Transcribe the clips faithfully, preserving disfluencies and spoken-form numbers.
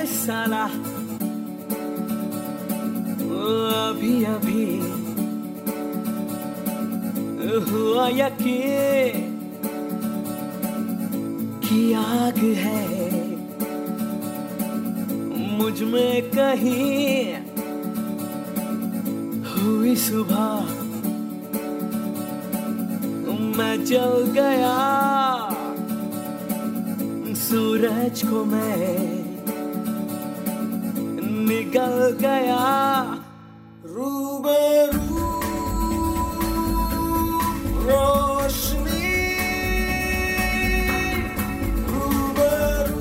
साला अभी अभी हुआ यकीन कि आग है मुझ में कहीं। हुई सुबह मैं जल गया, सूरज को मैं निगल गया। रूबरू रोशनी, रूबरू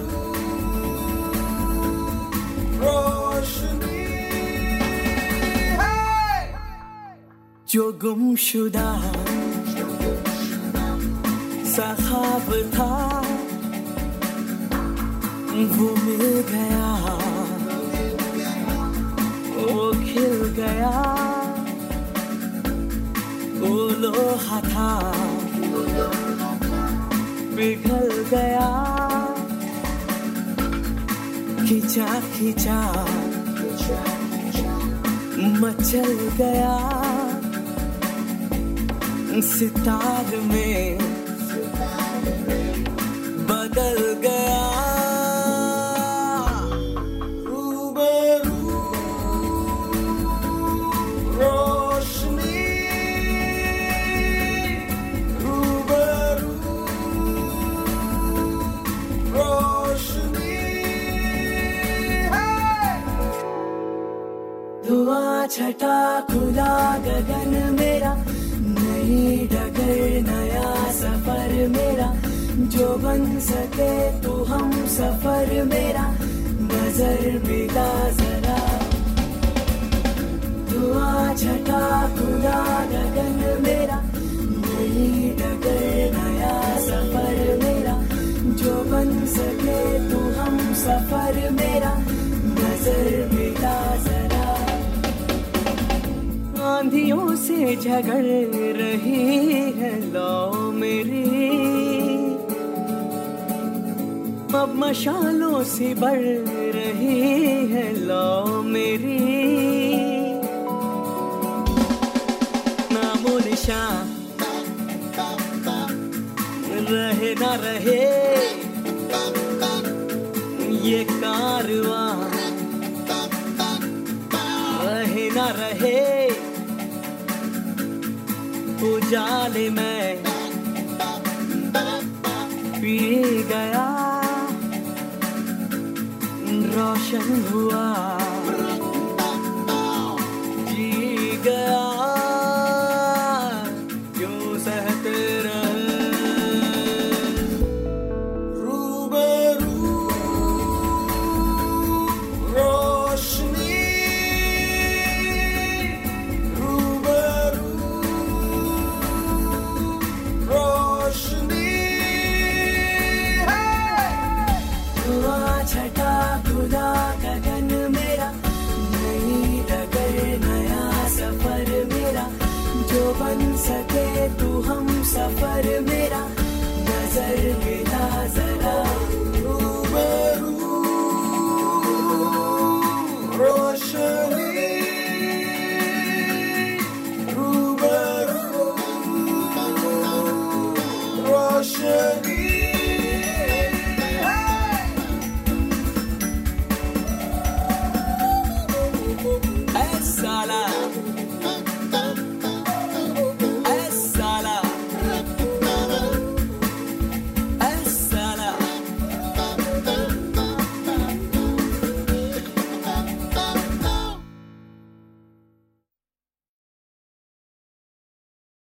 रोशनी है जो गुमशुदा सा ख्वाब था वो मिल गया, वो खिल गया। वो लोहा था पिघल गया, खिंचा खिंचा मचल गया। सितार में बदल गया। रूबरू रोशनी, रूबरू रोशनी है। धुआं छटा खुला गगन मेरा, नई डगर नया सफर मेरा। जो बन सके तू हम सफर मेरा, नजर मिला जरा। धुआं छटा खुला गगन मेरा, नई डगर नया सफर मेरा। जो बन सके तू हम सफर मेरा, नजर मिला जरा। आंधियों से झगड़ रही है लौ मेरी, अब मशालों से बढ़ रही है लौ मेरी। नामो निशान रहे ना रहे ये कारवां, रहे ना रहे उजाले में पी गया। रोशन हुआ जी गया, क्यों सहते रहे। रूबरू रोशनी, रूबरू रोशनी है। धुआं छटा खुदा गगन मेरा, नई डगर नया सफर मेरा। जो बन सके तू हम सफर मेरा, नजर